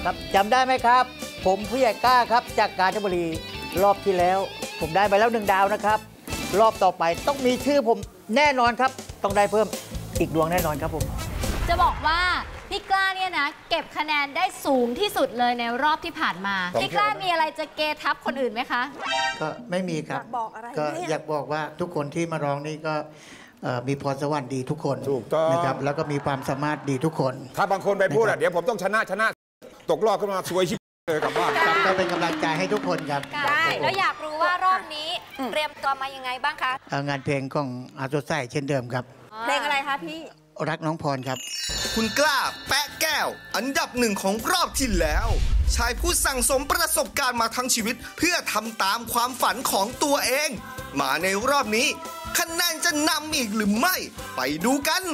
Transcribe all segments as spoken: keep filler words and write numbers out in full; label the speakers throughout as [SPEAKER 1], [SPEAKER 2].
[SPEAKER 1] ครับจำได้ไหมครับผมผู้ใหญ่กล้าครับจากกาญจนบุรีรอบที่แล้วผมได้ไปแล้วหนึ่งดาวนะครับรอบต่อไปต้องมีชื่อผมแน่นอนครับต้องได้เพิ่มอีกดวงแน่นอนครับผม
[SPEAKER 2] จะบอกว่าพี่กล้าเนี่ยนะเก็บคะแนนได้สูงที่สุดเลยในรอบที่ผ่านมาพี่กล้ามีอะไรจะเกทับคนอื่นไหมคะ
[SPEAKER 3] ก็ไม่มีครับก็อยากบอกว่าทุกคนที่มาร้องนี่ก็มีพรสวรรค์ดีทุกคน
[SPEAKER 4] ถูกต้อง
[SPEAKER 3] นะครับแล้วก็มีความสามารถดีทุกคน
[SPEAKER 4] ถ้าบางคนไปพูดอ่ะเดี๋ยวผมต้องชนะชนะตกรอบขึ้นมาสวยชิบเลยกลับบ้าน
[SPEAKER 3] ก็เป็นกำลังใจให้ทุกคนครับ
[SPEAKER 5] ได้แล้วอยากรู้ว่ารอบนี้เตรียมตัวมายังไงบ้างคะ
[SPEAKER 3] งานเพลงของอาโตไซเช่นเดิมครับ
[SPEAKER 5] เพลงอะไรคะพี่
[SPEAKER 3] รักน้องพรครับ
[SPEAKER 6] คุณกล้าแปะแก้วอันดับหนึ่งของรอบที่แล้วชายผู้สั่งสมประสบการณ์มาทั้งชีวิตเพื่อทำตามความฝันของตัวเองมาในรอบนี้คะแนนจะนำอีกหรือไม่ไปดูกัน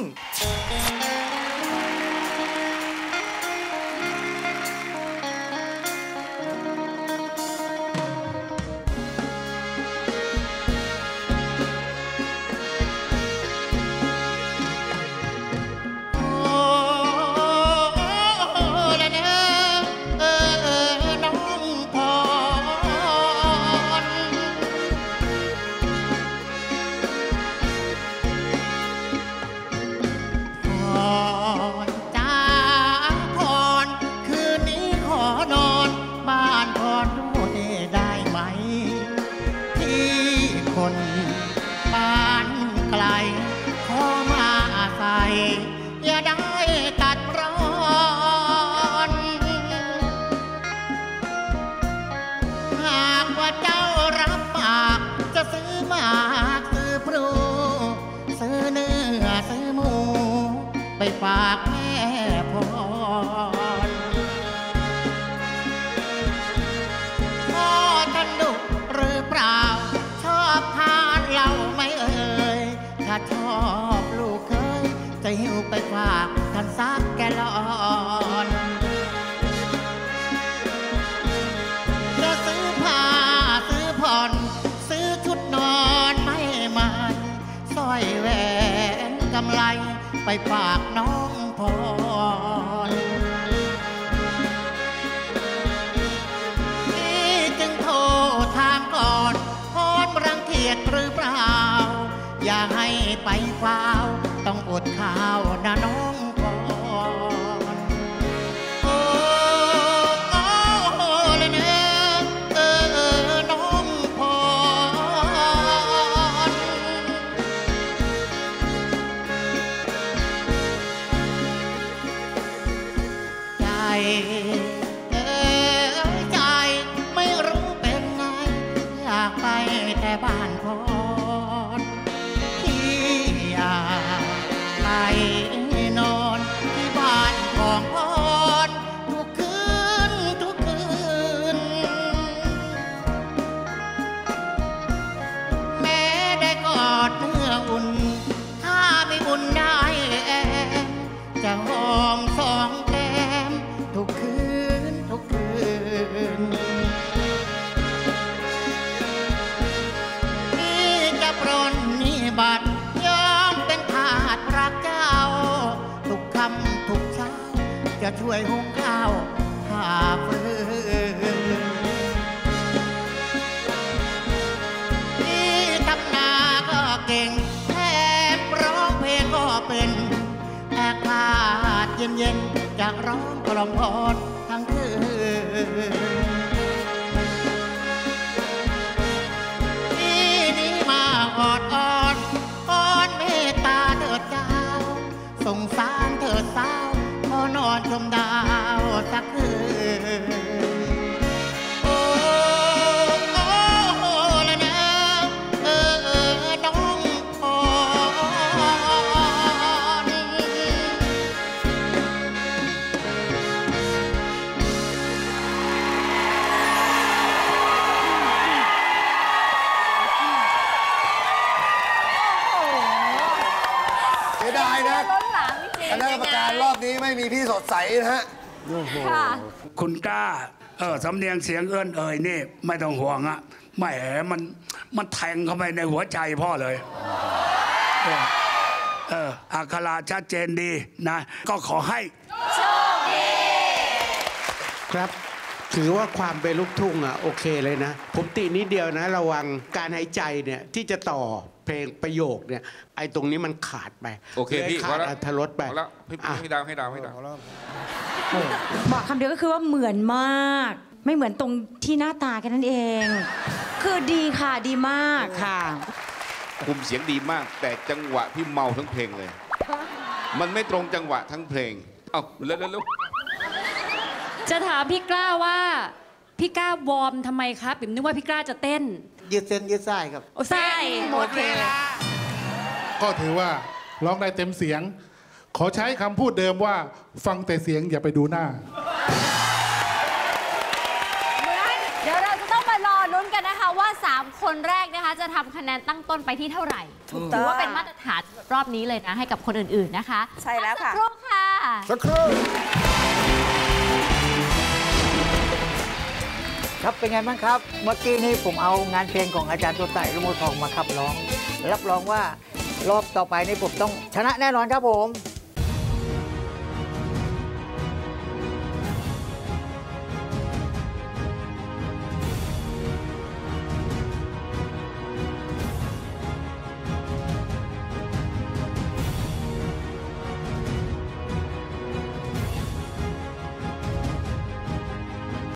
[SPEAKER 3] อย่าได้ตัดร้อนหากว่าเจ้ารับปากจะซื้อหมากซื้อพลูซื้อเนื้อซื้อหมูไปฝากแม่พรพ่อท่านดุหรือเปล่าชอบทานเหล้าไหมเอ่ยถ้าชอบลูกเคยจะหิวไปฝากท่านซักแกลอนจะซื้อผ้าซื้อผ่อนซื้อชุดนอนไม่ใหม่สร้อยแหวนกำไลไปฝากน้องพรนี่จึงโทรถามก่อนพรรังเกียจหรือเปล่าอย่าให้ไปเฝ้าต้องอดข้าวนะน้องพรโอ้โอ้เลยนะเออเออน้องพรใจเออใจไม่รู้เป็นไงอยากไปแต่บ้านพรไปนอนที่บ้านของพรทุกคืนทุกคืนแม้ได้กอดเนื้ออุ่นถ้าไม่อุ่นได้แอบจะหอมสองแก้มทุกคืนทุกคืนนี่จะปรนนี่บัดรักเจ้าทุกคำทุกเช้าจะช่วยหุงข้าวหาฟืนนี่ทำนาก็เก่งแทบร้องเพลงก็เป็นอากาศเย็นๆจากร้องกล่อมพรทั้งคืนนี่นี่มาออดอ่อนป้อนเมตตาเถิดเจ้าสงสารเถิดสาวพอนอนชมดาวสักคืนโอ้โอ้โอ้ละนะเออเออน้องพร
[SPEAKER 4] เสียดายนะคณะกรรมการรอบนี้ไม่มีพี่สดใสนะฮะ
[SPEAKER 7] คุณกล้าเออสำเนียงเสียงเอื้อนเอ่ยนี่ไม่ต้องห่วงอะแหมมันมันแทงเข้าไปในหัวใจพ่อเลยเออเอออักขระชัดเจนดีนะก็ขอให้โชคดี
[SPEAKER 8] ครับ ถือว่าความเป็นลูกทุ่งอ่ะโอเคเลยนะ ผมตินิดเดียวนะ ระวังการหายใจเนี่ยที่จะต่อเพลงประโยคเนี่ยไอ้ตรงนี้มันขาดไป
[SPEAKER 9] โอเคพี่
[SPEAKER 8] ขาดอรรถรสไป
[SPEAKER 9] พอแล้วพี่
[SPEAKER 8] อ่ะ
[SPEAKER 9] ให้ดาวให้ดาวให้ดาว
[SPEAKER 10] บอกคำเดียวก็คือว่าเหมือนมาก ไม่เหมือนตรงที่หน้าตาแค่นั้นเอง คือดีค่ะดีมากค่ะ
[SPEAKER 9] คุมเสียงดีมาก แต่จังหวะพี่เมาทั้งเพลงเลย มันไม่ตรงจังหวะทั้งเพลง เอ้าเร็วเร็วเร็ว
[SPEAKER 11] จะถามพี่กล้าว่า พี่กล้าวอร์มทำไมครับปิ่มนึกว่าพี่กล้าจะเต้น
[SPEAKER 8] ยืดเส้นยืดสายครับ
[SPEAKER 11] โอ้ใช่
[SPEAKER 8] หมดเวลา
[SPEAKER 12] ก็ถือว่าร้องได้เต็มเสียง ขอใช้คำพูดเดิมว่าฟังแต่เสียงอย่าไปดูหน้า
[SPEAKER 2] เดี๋ยวเราจะต้องมารอลุ้นกันนะคะว่า สาม คนแรกนะคะ จะทำคะแนนตั้งต้นไปที่เท่าไหร่ถือว่าเป็นมาตรฐานรอบนี้เลยนะ ให้กับคนอื่นๆนะคะ
[SPEAKER 5] ใช่แล้วค่ะ
[SPEAKER 2] สักครู่ค่ะ
[SPEAKER 4] สักครู่
[SPEAKER 1] ครับเป็นไงบ้างครับ เมื่อกี้นี้ผมเอางานเพลงของอาจารย์ตัวไต่ลูกโมทองมาขับร้อง รับรองว่ารอบต่อไปนี้ผมต้องชนะแน่นอนครับผม